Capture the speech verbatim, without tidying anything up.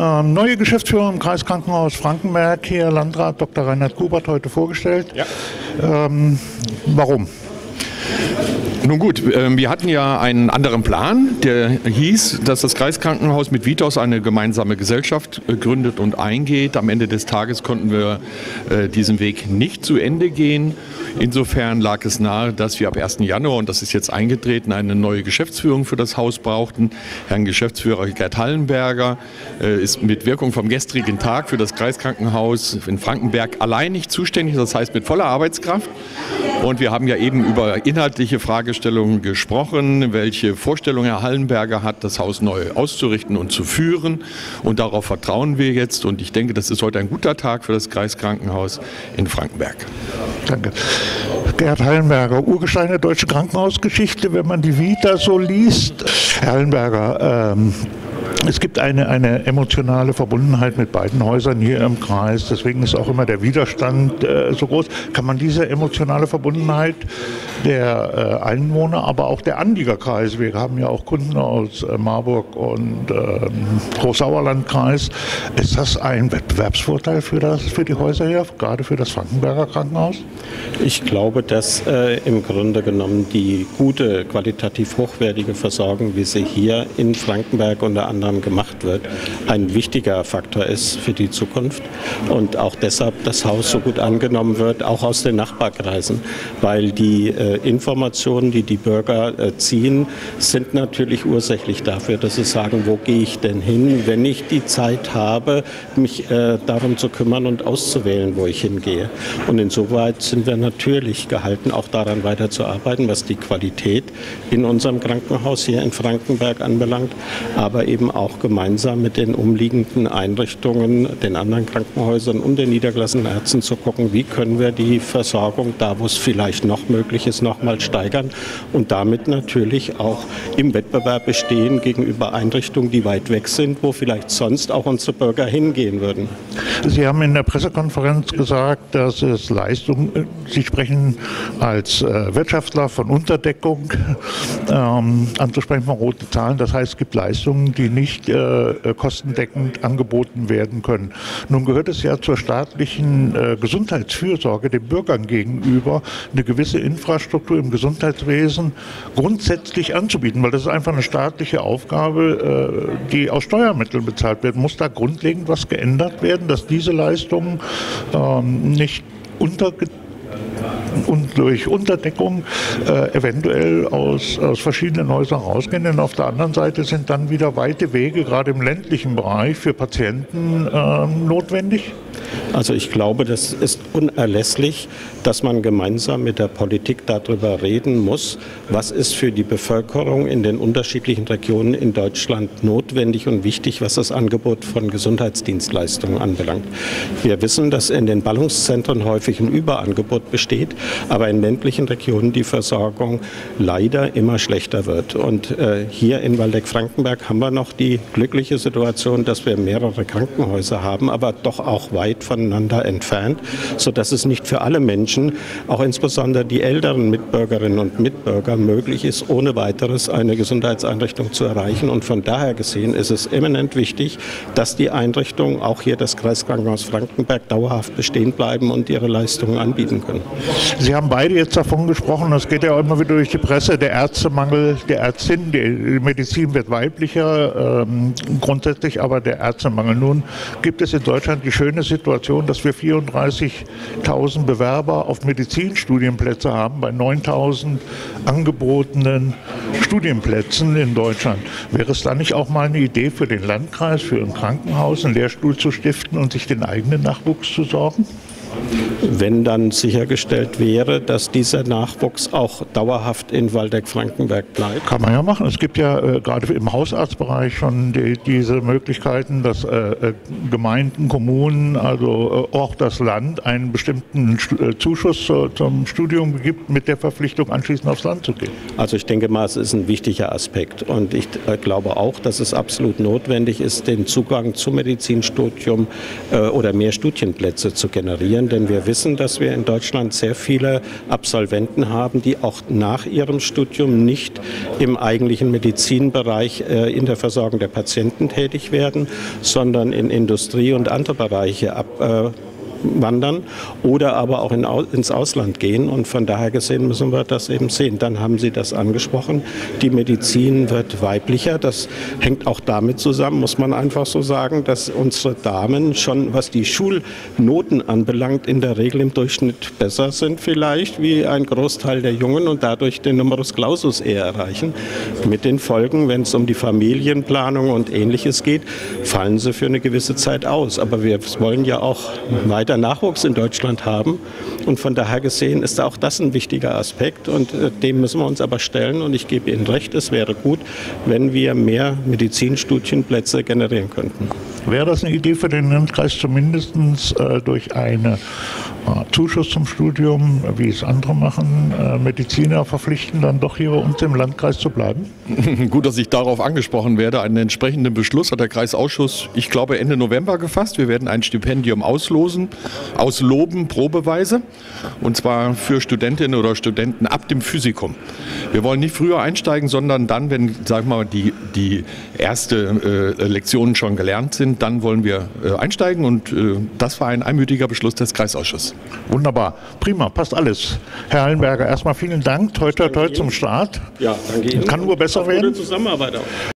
Ähm, neue Geschäftsführer im Kreiskrankenhaus Frankenberg, hier Landrat Doktor Reinhard Kubert, heute vorgestellt. Ja. Ähm, warum? Nun gut, wir hatten ja einen anderen Plan, der hieß, dass das Kreiskrankenhaus mit Vitos eine gemeinsame Gesellschaft gründet und eingeht. Am Ende des Tages konnten wir diesen Weg nicht zu Ende gehen. Insofern lag es nahe, dass wir ab ersten Januar, und das ist jetzt eingetreten, eine neue Geschäftsführung für das Haus brauchten. Herrn Geschäftsführer Gerd Hallenberger ist mit Wirkung vom gestrigen Tag für das Kreiskrankenhaus in Frankenberg allein nicht zuständig, das heißt mit voller Arbeitskraft. Und wir haben ja eben über inhaltliche Fragestellungen gesprochen, welche Vorstellung Herr Hallenberger hat, das Haus neu auszurichten und zu führen. Und darauf vertrauen wir jetzt. Und ich denke, das ist heute ein guter Tag für das Kreiskrankenhaus in Frankenberg. Danke. Gerd Hallenberger, Urgestein der deutschen Krankenhausgeschichte, wenn man die Vita so liest. Herr Hallenberger, ähm, es gibt eine, eine emotionale Verbundenheit mit beiden Häusern hier im Kreis, deswegen ist auch immer der Widerstand äh, so groß. Kann man diese emotionale Verbundenheit der äh, Einwohner, aber auch der Anliegerkreise, wir haben ja auch Kunden aus äh, Marburg und äh, Großsauerlandkreis, ist das ein Wettbewerbsvorteil für, das, für die Häuser hier, gerade für das Frankenberger Krankenhaus? Ich glaube, dass äh, im Grunde genommen die gute, qualitativ hochwertige Versorgung, wie sie hier in Frankenberg unter anderem gemacht wird, ein wichtiger Faktor ist für die Zukunft und auch deshalb das Haus so gut angenommen wird, auch aus den Nachbarkreisen, weil die äh, Informationen, die die Bürger äh, ziehen, sind natürlich ursächlich dafür, dass sie sagen, wo gehe ich denn hin, wenn ich die Zeit habe, mich äh, darum zu kümmern und auszuwählen, wo ich hingehe. Und insoweit sind wir natürlich gehalten, auch daran weiterzuarbeiten, was die Qualität in unserem Krankenhaus hier in Frankenberg anbelangt, aber eben auch gemeinsam mit den umliegenden Einrichtungen, den anderen Krankenhäusern und den niedergelassenen Ärzten zu gucken, wie können wir die Versorgung da, wo es vielleicht noch möglich ist, noch mal steigern und damit natürlich auch im Wettbewerb bestehen gegenüber Einrichtungen, die weit weg sind, wo vielleicht sonst auch unsere Bürger hingehen würden. Sie haben in der Pressekonferenz gesagt, dass es Leistung, Sie sprechen als äh, Wirtschaftler von Unterdeckung, ähm, anzusprechen von roten Zahlen, das heißt, es gibt Leistungen, die nicht äh, kostendeckend angeboten werden können. Nun gehört es ja zur staatlichen äh, Gesundheitsfürsorge den Bürgern gegenüber, eine gewisse Infrastruktur im Gesundheitswesen grundsätzlich anzubieten, weil das ist einfach eine staatliche Aufgabe, äh, die aus Steuermitteln bezahlt wird. Muss da grundlegend was geändert werden, dass diese Leistungen ähm, nicht untergebracht und durch Unterdeckung äh, eventuell aus, aus verschiedenen Häusern rausgehen. Denn auf der anderen Seite sind dann wieder weite Wege, gerade im ländlichen Bereich, für Patienten äh, notwendig. Also ich glaube, das ist unerlässlich, dass man gemeinsam mit der Politik darüber reden muss, was ist für die Bevölkerung in den unterschiedlichen Regionen in Deutschland notwendig und wichtig, was das Angebot von Gesundheitsdienstleistungen anbelangt. Wir wissen, dass in den Ballungszentren häufig ein Überangebot besteht, aber in ländlichen Regionen die Versorgung leider immer schlechter wird. Und äh, hier in Waldeck-Frankenberg haben wir noch die glückliche Situation, dass wir mehrere Krankenhäuser haben, aber doch auch weit voneinander entfernt, sodass es nicht für alle Menschen, auch insbesondere die älteren Mitbürgerinnen und Mitbürger, möglich ist, ohne weiteres eine Gesundheitseinrichtung zu erreichen. Und von daher gesehen ist es eminent wichtig, dass die Einrichtungen, auch hier das Kreiskrankenhaus Frankenberg, dauerhaft bestehen bleiben und ihre Leistungen anbieten können. Sie haben beide jetzt davon gesprochen, das geht ja auch immer wieder durch die Presse, der Ärztemangel, der Ärztin, die Medizin wird weiblicher, ähm, grundsätzlich aber der Ärztemangel. Nun gibt es in Deutschland die schöne Situation, dass wir vierunddreißigtausend Bewerber auf Medizinstudienplätze haben bei neuntausend angebotenen Studienplätzen in Deutschland. Wäre es dann nicht auch mal eine Idee für den Landkreis, für ein Krankenhaus, einen Lehrstuhl zu stiften und sich den eigenen Nachwuchs zu sorgen? Wenn dann sichergestellt wäre, dass dieser Nachwuchs auch dauerhaft in Waldeck-Frankenberg bleibt. Kann man ja machen. Es gibt ja äh, gerade im Hausarztbereich schon die, diese Möglichkeiten, dass äh, Gemeinden, Kommunen, also äh, auch das Land einen bestimmten äh, Zuschuss zu, zum Studium gibt, mit der Verpflichtung anschließend aufs Land zu gehen. Also ich denke mal, es ist ein wichtiger Aspekt. Und ich äh, glaube auch, dass es absolut notwendig ist, den Zugang zum Medizinstudium äh, oder mehr Studienplätze zu generieren. informieren, denn wir wissen, dass wir in Deutschland sehr viele Absolventen haben, die auch nach ihrem Studium nicht im eigentlichen Medizinbereich äh, in der Versorgung der Patienten tätig werden, sondern in Industrie und andere Bereiche ab, äh, wandern oder aber auch in, ins Ausland gehen. Und von daher gesehen müssen wir das eben sehen. Dann haben Sie das angesprochen. Die Medizin wird weiblicher. Das hängt auch damit zusammen, muss man einfach so sagen, dass unsere Damen schon, was die Schulnoten anbelangt, in der Regel im Durchschnitt besser sind vielleicht wie ein Großteil der Jungen und dadurch den Numerus Clausus eher erreichen. Mit den Folgen, wenn es um die Familienplanung und Ähnliches geht, fallen sie für eine gewisse Zeit aus. Aber wir wollen ja auch weiter Nachwuchs in Deutschland haben und von daher gesehen ist auch das ein wichtiger Aspekt und äh, dem müssen wir uns aber stellen und ich gebe Ihnen recht, es wäre gut, wenn wir mehr Medizinstudienplätze generieren könnten. Wäre das eine Idee für den Landkreis, zumindest äh, durch einen äh, Zuschuss zum Studium, wie es andere machen, äh, Mediziner verpflichten, dann doch hier bei uns im Landkreis zu bleiben? Gut, dass ich darauf angesprochen werde. Einen entsprechenden Beschluss hat der Kreisausschuss, ich glaube, Ende November gefasst. Wir werden ein Stipendium auslosen, ausloben, probeweise, und zwar für Studentinnen oder Studenten ab dem Physikum. Wir wollen nicht früher einsteigen, sondern dann, wenn, sagen wir mal, die, die erste äh, Lektionen schon gelernt sind, dann wollen wir äh, einsteigen und äh, das war ein einmütiger Beschluss des Kreisausschusses. Wunderbar, prima, passt alles. Herr Hallenberger, erstmal vielen Dank, toi toi toi zum Start. Ja, danke Ihnen. Kann nur besser werden. Gute Zusammenarbeit auch.